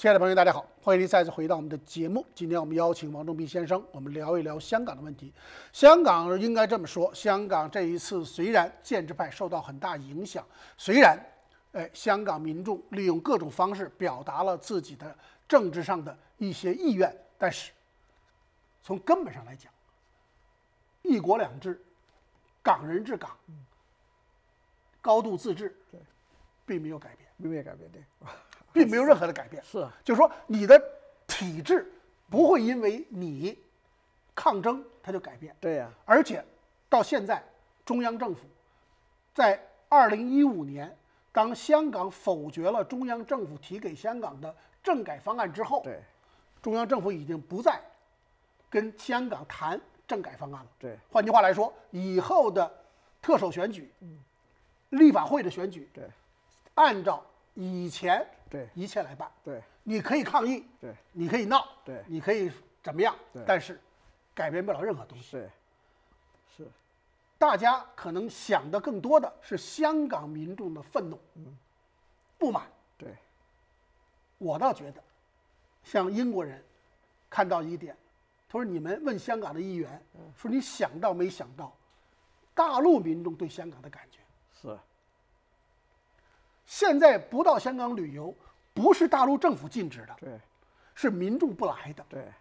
亲爱的朋友，大家好，欢迎您再次回到我们的节目。今天我们邀请王仲斌先生，我们聊一聊香港的问题。香港应该这么说，香港这一次虽然建制派受到很大影响，虽然香港民众利用各种方式表达了自己的政治上的一些意愿，但是从根本上来讲，一国两制、港人治港、高度自治，并没有改变， 并没有改变，对。 并没有任何的改变， 是， 就是说你的体制不会因为你抗争它就改变， 对呀。 而且到现在，中央政府在2015年，当香港否决了中央政府提给香港的政改方案之后， 对， 中央政府已经不再跟香港谈政改方案了。 对， 换句话来说，以后的特首选举、立法会的选举， 对， 按照以前对一切来办， 对， 你可以抗议， 对， 你可以闹， 对， 你可以怎么样， 对， 但是改变不了任何东西。 对，是， 大家可能想的更多的是香港民众的愤怒、不满。 对， 我倒觉得，像英国人看到一点，他说：“你们问香港的议员，说你想到没想到，大陆民众对香港的感觉？ 是。 现在不到香港旅游，不是大陆政府禁止的， 对， 是民众不来的。 对，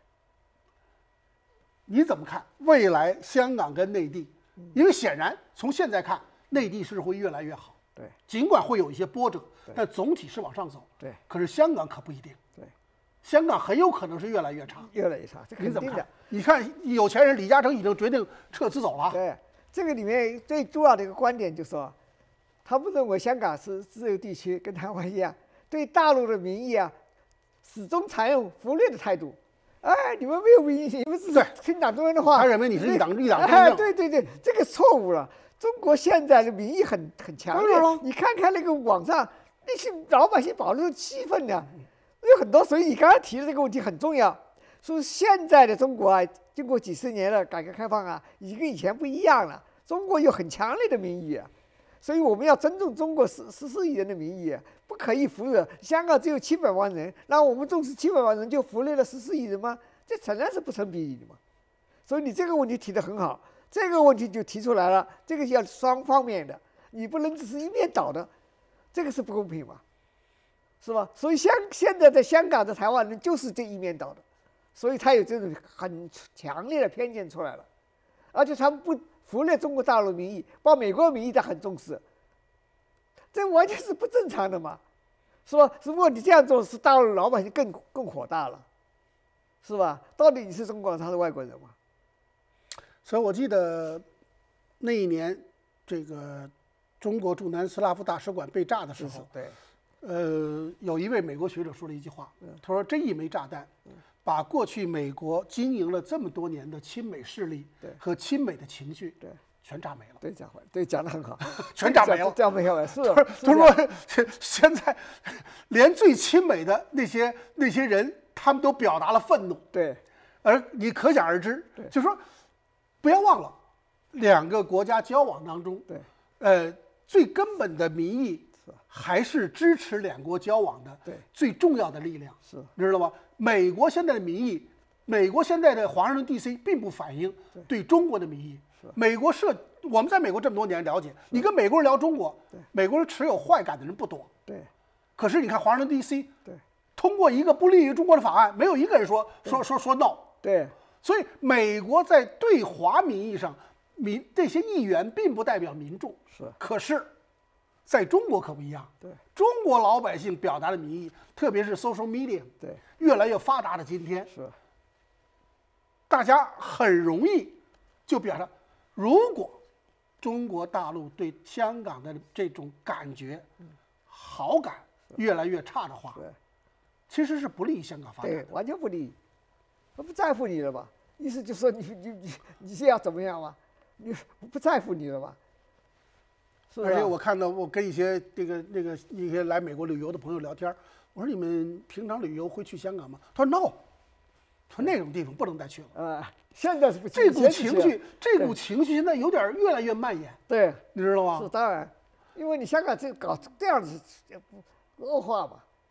你怎么看未来香港跟内地？因为显然从现在看，内地是会越来越好。 对， 尽管会有一些波折，但总体是往上走。 对， 可是香港可不一定。 对， 香港很有可能是越来越差， 越来越差，这你怎么看肯定的。？ 你看有钱人李嘉诚已经决定撤资走了。 对，这个里面最重要的一个观点就是说，他不认为香港是自由地区，跟台湾一样，对大陆的民意啊，始终采用忽略的态度。哎，你们没有民意，你们是听党中央的话。 他认为你是一党执政。 对对对，这个错误了。中国现在的民意很强烈，你看看那个网上那些老百姓保持气愤的，有很多。所以你刚才提的这个问题很重要，说现在的中国啊，经过几十年的改革开放啊，已经跟以前不一样了。中国有很强烈的民意啊，所以我们要尊重中国14亿人的民意啊，不可以忽略。香港只有700万人，那我们重视700万人就忽略了14亿人吗？这显然是不成比例的嘛。所以你这个问题提得很好。这个问题就提出来了，这个要双方面的，你不能只是一面倒的，这个是不公平嘛，是吧？所以现在的香港的台湾人就是这一面倒的，所以他有这种很强烈的偏见出来了，而且他们不忽略中国大陆民意，把美国民意他很重视，这完全是不正常的嘛，是吧？如果你这样做，是大陆老百姓更火大了，是吧？到底你是中国人，他是外国人嘛？ 所以我记得那一年，这个中国驻南斯拉夫大使馆被炸的时候， 对， 有一位美国学者说了一句话，他说：“这一枚炸弹，把过去美国经营了这么多年的亲美势力和亲美的情绪，全炸没了。” 对，讲得很好， 全炸没了， 炸没了。是， 他说现在连最亲美的那些人，他们都表达了愤怒。 对， 而你可想而知，就是说。不要忘了，两个国家交往当中，最根本的民意还是支持两国交往的最重要的力量，你知道吗？美国现在的民意，美国现在的华盛顿 DC 并不反映对中国的民意。我们在美国这么多年了解，你跟美国人聊中国，美国人持有坏感的人不多。 对， 可是你看华盛顿 DC，通过一个不利于中国的法案，没有一个人说 no。 对。 所以，美国在对华民意上，这些议员并不代表民众。可是，在中国可不一样。中国老百姓表达的民意，特别是 social media，越来越发达的今天，大家很容易就表达，如果中国大陆对香港的这种感觉、好感越来越差的话，其实是不利于香港发展。 对，完全不利于。他不在乎你了吧？意思就是说你是要怎么样吗？你不在乎你了吧？ 而且我看到我跟一些一些来美国旅游的朋友聊天，我说你们平常旅游会去香港吗？他说 no， 说那种地方不能再去了。 现在是不这股情绪现在有点越来越蔓延。 对， 你知道吗？ 是当然，因为你香港搞这样子恶化嘛。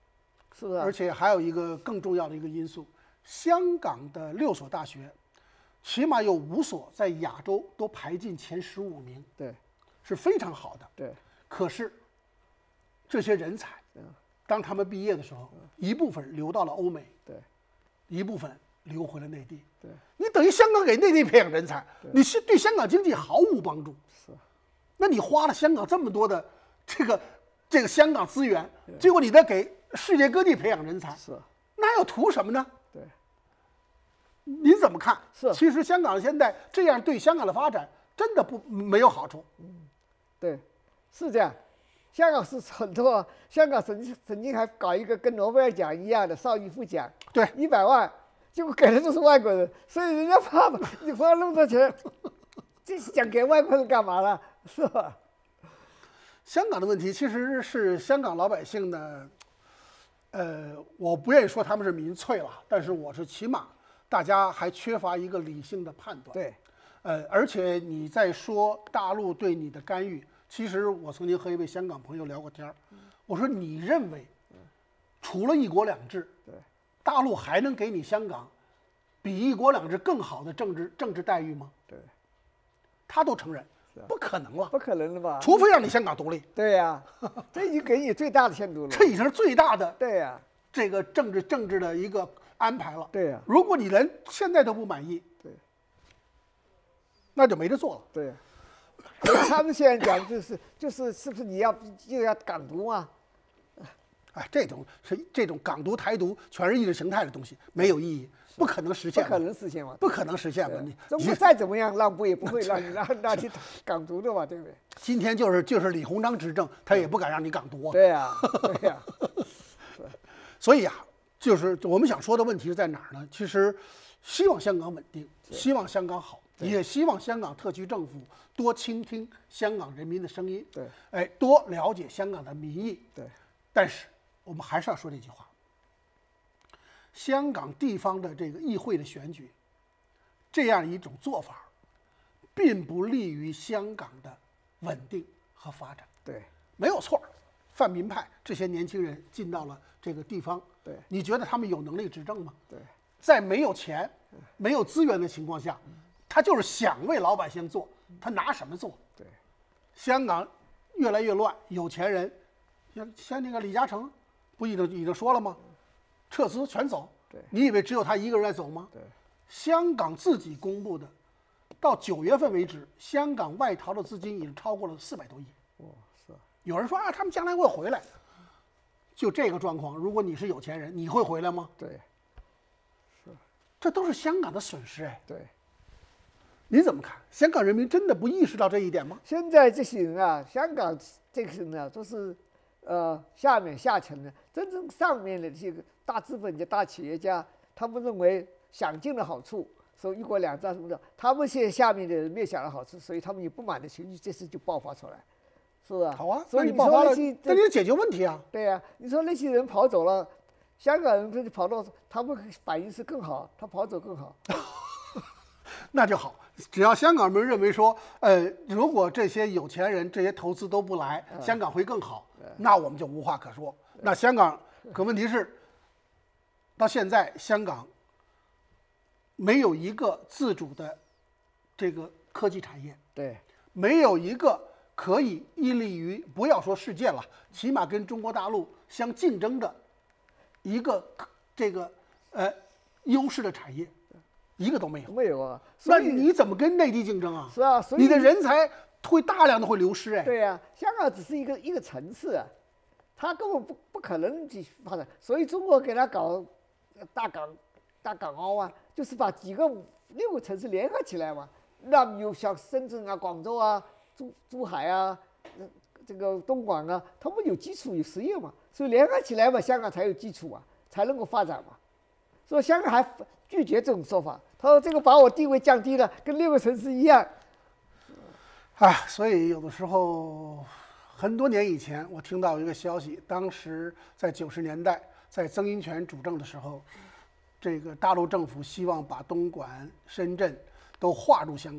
是不是？ 而且还有一个更重要的一个因素，香港的6所大学，起码有5所在亚洲都排进前15名， 对， 是非常好的。 对。 可是这些人才，当他们毕业的时候，一部分流到了欧美， 对， 一部分流回了内地。 对， 你等于香港给内地培养人才，你是对香港经济毫无帮助。 是， 那你花了香港这么多的这个香港资源，结果你再给世界各地培养人才， 是， 那要图什么呢？ 对， 您怎么看？ 是， 其实香港现在这样对香港的发展真的没有好处。 对，是这样。香港是很多，香港曾经还搞一个跟诺贝尔奖一样的邵逸夫奖， 对 ，100万，结果给的都是外国人，所以人家怕你花那么多钱，这奖给外国人干嘛了，是吧？ 香港的问题其实是香港老百姓的，我不愿意说他们是民粹了，但是我是起码大家还缺乏一个理性的判断。 对， 而且你在说大陆对你的干预。其实我曾经和一位香港朋友聊过天儿，我说你认为，除了一国两制，大陆还能给你香港比一国两制更好的政治待遇吗？ 对， 他都承认，不可能了， 不可能了吧？ 除非让你香港独立。 对呀，这已经给你最大的限度了。 这已经是最大的对呀， 这个政治的一个安排了。 对呀， 如果你连现在都不满意， 对， 那就没得做了。 对呀。他们现在讲是不是你要港独啊？ 哎，这种港独、台独，全是意识形态的东西，没有意义，不可能实现。 不可能实现嘛？ 不可能实现嘛？你中国再怎么样让步，也不会让你港独的嘛，对不对？ 今天就是李鸿章执政，他也不敢让你港独啊。 对呀，对呀。 所以啊，就是我们想说的问题是在哪儿呢？其实，希望香港稳定，希望香港好。也希望香港特区政府多倾听香港人民的声音， 对， 哎，多了解香港的民意， 对。 但是我们还是要说这句话：香港地方的这个议会的选举，这样一种做法，并不利于香港的稳定和发展。 对， 没有错。泛民派这些年轻人进到了这个地方， 对， 你觉得他们有能力执政吗？ 对， 在没有钱、没有资源的情况下。他就是想为老百姓做，他拿什么做？ 对， 香港越来越乱，有钱人像那个李嘉诚，不已经说了吗？撤资全走。 对， 你以为只有他一个人在走吗？ 对， 香港自己公布的，到9月份为止，香港外逃的资金已经超过了400多亿。 哦，是。 有人说啊，他们将来会回来。就这个状况，如果你是有钱人，你会回来吗？ 对，是。 这都是香港的损失哎。 对。 你怎么看？香港人民真的不意识到这一点吗？ 现在这些人啊，香港这个人呢，都是下层的，真正上面的这些大资本家、大企业家，他们认为想尽了好处，说一国两制什么的，他们现在下面的人没有想到好处，所以他们有不满的情绪，这次就爆发出来，是吧？ 好啊， 所以你爆发了， 那你得解决问题啊。 对呀，你说那些人跑走了，香港人他就跑到，他们反应是更好，他跑走更好。 那就好，只要香港人认为说，如果这些有钱人、这些投资都不来，香港会更好，那我们就无话可说。那香港，可问题是，到现在香港没有一个自主的这个科技产业， 对， 没有一个可以屹立于不要说世界了，起码跟中国大陆相竞争的一个这个优势的产业。一个都没有， 没有啊！ 那你怎么跟内地竞争啊？ 是啊，所以你的人才会大量的会流失哎。 对呀，香港只是一个城市啊，它根本不可能去发展，所以中国给它搞大港澳啊，就是把6个城市联合起来嘛，让有像深圳啊、广州啊、珠海啊、这个东莞啊，他们有基础有实业嘛，所以联合起来嘛，香港才有基础嘛，才能够发展嘛。所以香港还拒绝这种说法，他说这个把我地位降低了，跟6个城市一样。 所以有的时候，很多年以前，我听到一个消息，当时在90年代，在曾荫权主政的时候，这个大陆政府希望把东莞、深圳都划入香港，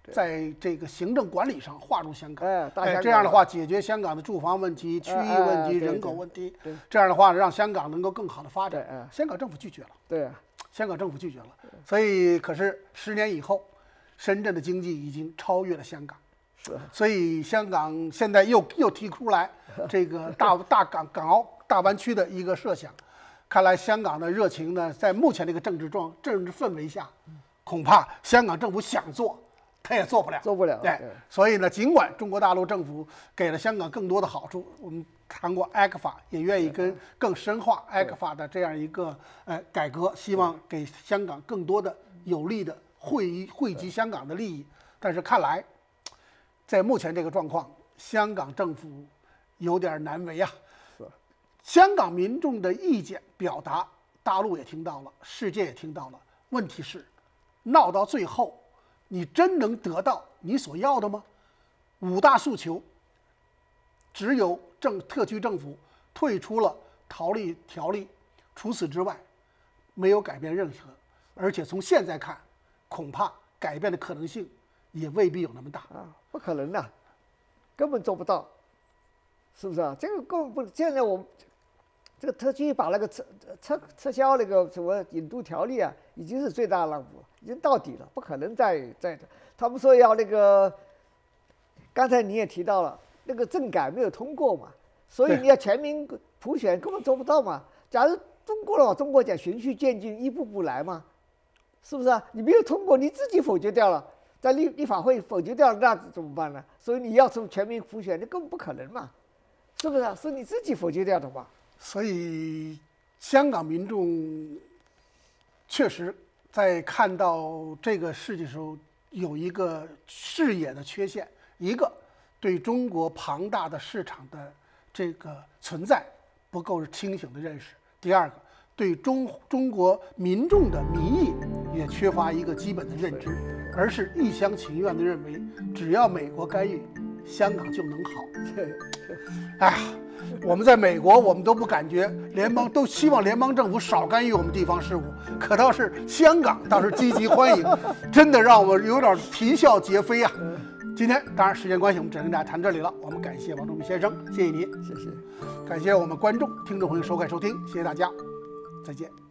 在这个行政管理上划入香港。 这样的话解决香港的住房问题、区域问题、人口问题。这样的话让香港能够更好的发展。香港政府拒绝了。 对， 香港政府拒绝了。所以，可是10年以后，深圳的经济已经超越了香港。所以香港现在又提出来这个港澳大湾区的一个设想。看来香港的热情呢，在目前这个政治氛围下，恐怕香港政府想做，他也做不了。对，所以呢，尽管中国大陆政府给了香港更多的好处，我们谈过 ECFA 也愿意更深化 ECFA 的这样一个改革，希望给香港更多的有利的惠及香港的利益。但是看来，在目前这个状况，香港政府有点难为啊。香港民众的意见表达，大陆也听到了，世界也听到了。问题是，闹到最后，你真能得到你所要的吗？5大诉求，只有特区政府退出了逃离条例，除此之外，没有改变任何。而且从现在看，恐怕改变的可能性也未必有那么大不可能的，根本做不到，是不是啊？这个根本不，现在我们。这个特区把那个撤销那个什么引渡条例啊，已经是最大的让步，已经到底了，不可能再他们说要那个，刚才你也提到了，那个政改没有通过嘛，所以你要全民普选根本做不到嘛。假如通过了话，中国讲循序渐进，一步步来嘛，是不是啊？你没有通过，你自己否决掉了，在立法会否决掉了，那怎么办呢？所以你要从全民普选，那根本不可能嘛，是不是啊？是你自己否决掉的嘛。 所以，香港民众确实在看到这个事情的时候，有一个视野的缺陷，一个对中国庞大的市场的这个存在不够清醒的认识；第二个，对中国民众的民意也缺乏一个基本的认知，而是一厢情愿地认为，只要美国干预，香港就能好。哎呀。我们在美国，我们都不感觉都希望联邦政府少干预我们地方事务，可倒是香港倒是积极欢迎，真的让我们有点啼笑皆非啊！今天当然时间关系，我们只能跟大家谈这里了。我们感谢王忠明先生，谢谢您， 谢谢， 感谢我们观众、听众朋友收看收听，谢谢大家，再见。